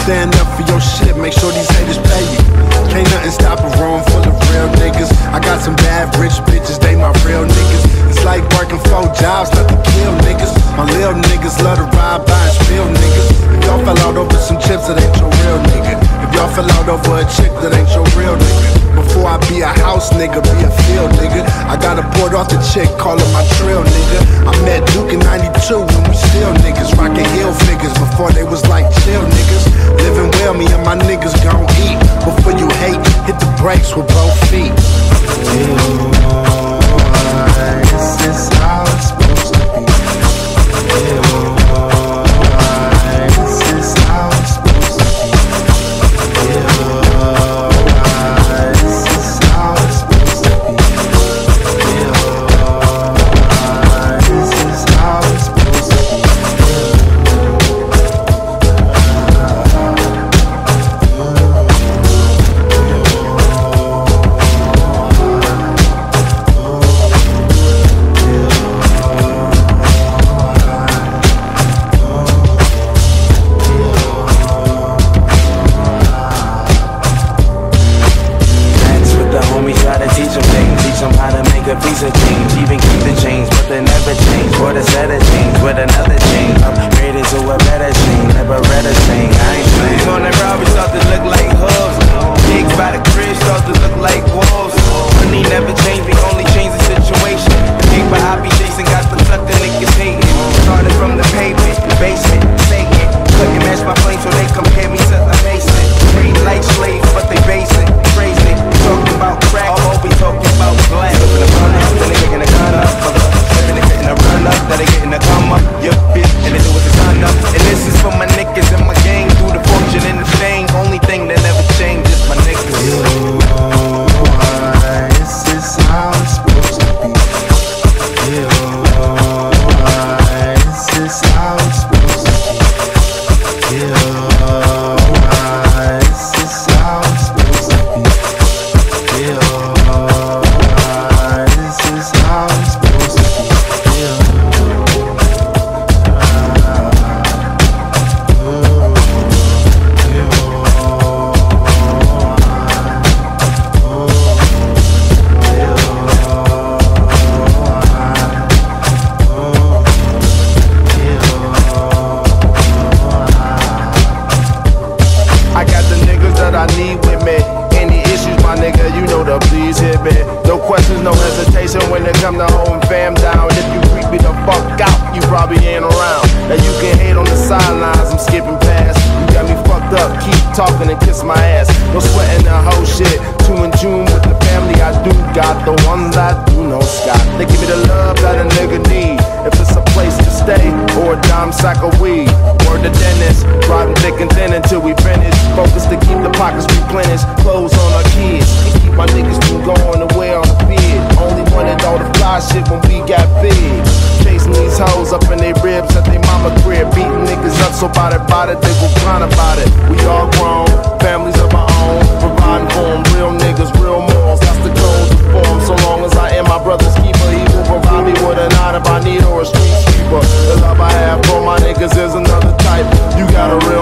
stand up for your shit, make sure these haters pay you. Can't nothing stop a room full of real niggas. I got some bad rich bitches, they my real niggas. It's like working 4 jobs, not to kill niggas. My little niggas love to ride by and spill niggas. If y'all fell out over some chips, that ain't your real nigga. If y'all fell out over a chick, that ain't your real nigga. Before I be a house nigga, be a field nigga. I got a port off the chick, call her my trail nigga. I met Duke in 92 when we still niggas. Rockin' heel figures before they was like chill niggas. Living well, me and my niggas gon' eat. Before you hate, hit the brakes with both feet. This is how it's supposed to be. This is how it's supposed to be. This is how it's supposed to be. This is how it's supposed to be. A piece of change, even keep the change, but they never change. For the set of change, with another change, upgraded to a better chain. Never read a thing, I ain't playing. On that road, we start to look like hooves. Pigs by the crib start to look like wolves. Money never change, we only change the situation. Big but I be chasing, got the tuck the niggas hating. Started from the pavement, basement, Satan. Couldn't match my flame, so they compare me to a mason. Treat like slaves, but they basic, crazy. Talking about crack, always talking about glass. Then they getting a gun up, then they getting a run up, then they getting a come up, yup, bitch, and they do it to sun up. And this is for my niggas and my gang, through the fortune and the fame. Only thing that never changed is my niggas. This is how it's supposed to be. This is how it's supposed to be. This is how it's supposed to be. This is how it's supposed to be. I got the niggas that I need with me. Any issues, my nigga, you know to please hit me. No questions, no hesitation when it come to holding fam down. If you creep me the fuck out, you probably ain't around. Now you can hate on the sidelines, I'm skipping past. You got me fucked up, keep talking and kiss my ass. No sweating the whole shit. 2 in June with the family I do got. The ones I do know Scott. They give me the love that a nigga need. If it's a place to stay or a dime sack of weed. Word to Dennis, riding thick and thin until we finish. Focus to keep the pockets replenished. Clothes on our kids and keep my niggas from going away on the bed. Only wanted all the fly shit when we got big. Chasing these hoes up in their ribs at their mama crib. Beating niggas up so by it, they go grind about it. We all grown, families of our own. Providing for them, real niggas, real morals. That's the code to form. So long as I am my brother's keeper, he will provide me with a nine if I need or a street sweeper. The love I have for my niggas is another type. You got a real